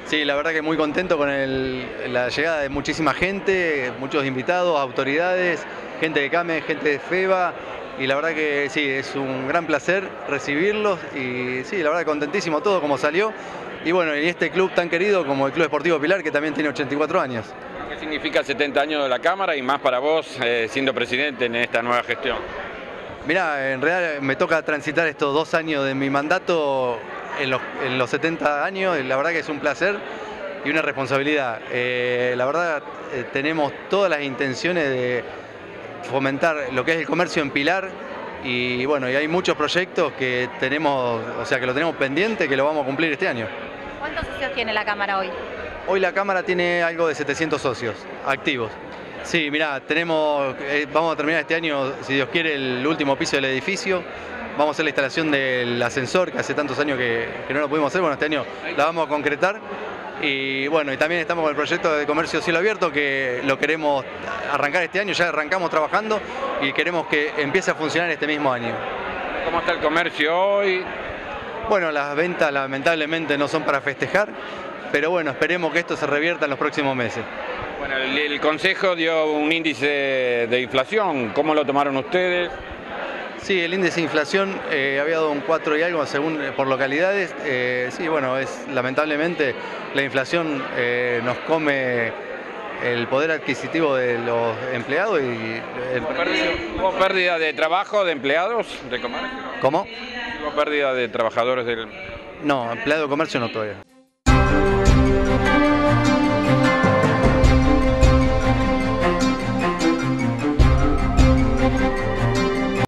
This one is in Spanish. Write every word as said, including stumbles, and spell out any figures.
Sí, la verdad que muy contento con el- la llegada de muchísima gente, muchos invitados, autoridades, gente de CAME, gente de FEBA, y la verdad que sí, es un gran placer recibirlos y sí, la verdad contentísimo todo como salió. Y bueno, y este club tan querido como el Club Esportivo Pilar, que también tiene ochenta y cuatro años. ¿Qué significa setenta años de la Cámara y más para vos eh, siendo presidente en esta nueva gestión? Mirá, en realidad me toca transitar estos dos años de mi mandato en los, en los setenta años, y la verdad que es un placer y una responsabilidad. Eh, la verdad eh, tenemos todas las intenciones de fomentar lo que es el comercio en Pilar y bueno, y hay muchos proyectos que tenemos, o sea que lo tenemos pendiente, que lo vamos a cumplir este año. ¿Cuántos socios tiene la Cámara hoy? Hoy la Cámara tiene algo de setecientos socios activos. Sí, mirá, tenemos, eh, vamos a terminar este año, si Dios quiere, el último piso del edificio. Vamos a hacer la instalación del ascensor, que hace tantos años que, que no lo pudimos hacer. Bueno, este año la vamos a concretar. Y bueno, y también estamos con el proyecto de comercio cielo abierto, que lo queremos arrancar este año, ya arrancamos trabajando y queremos que empiece a funcionar este mismo año. ¿Cómo está el comercio hoy? Bueno, las ventas lamentablemente no son para festejar, pero bueno, esperemos que esto se revierta en los próximos meses. Bueno, el, el Consejo dio un índice de inflación, ¿cómo lo tomaron ustedes? Sí, el índice de inflación eh, había dado un cuatro y algo según eh, por localidades. Eh, sí, bueno, es lamentablemente la inflación eh, nos come el poder adquisitivo de los empleados y el ¿Hubo pérdida, hubo pérdida de trabajo de empleados de comercio? ¿Cómo? ¿Hubo pérdida de trabajadores del...? No, empleado de comercio no todavía.